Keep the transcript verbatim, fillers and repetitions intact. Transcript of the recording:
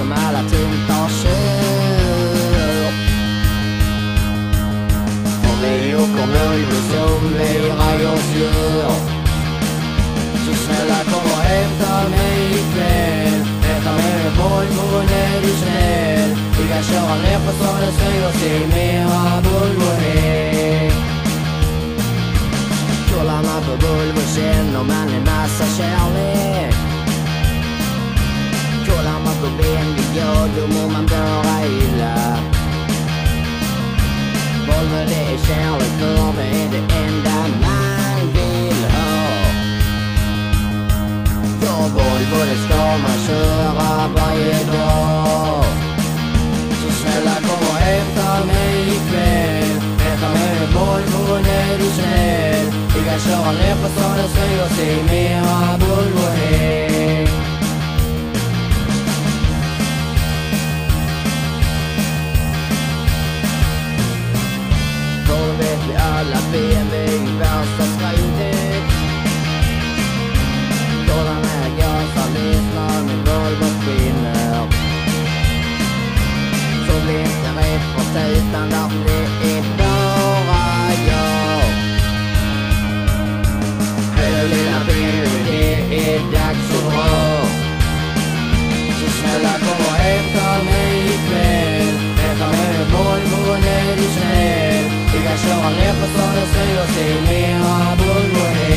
som alla tungt har kört. Och vi åker Volvo som vi oss gör. Så snälla kom och hämta mig ikväll. Hämta mig med Volvo när du snäll. Vi kan köra ner på stadens väg och se mera Volvo-häng. Kollar man på Volvo känner man en massa kärlek. Kollar man på B M W, ja då mår man bara illa. Volvo det är kärlek för det är det enda man vill ha. Ja Volvo det ska man köra varje dag. Så snälla kom och hämta mig ikväll. Hämta mig med Volvo när du snäll. Vi kan köra ner på stadens väg och se mera Volvo-häng. Då vet vi alla B M W värsta skrotet. Kolla när jag gasar lyssnar med Volvo spinner. Så blir inte rätt för tutan där det är bara jag. Hej lilla B M W, det är dags att dra. Så snälla kom och hämta mig ikväll. Hämta mig med Volvo när du snäll. Vi kan köra ner på stadens väg och se mera Volvo-häng.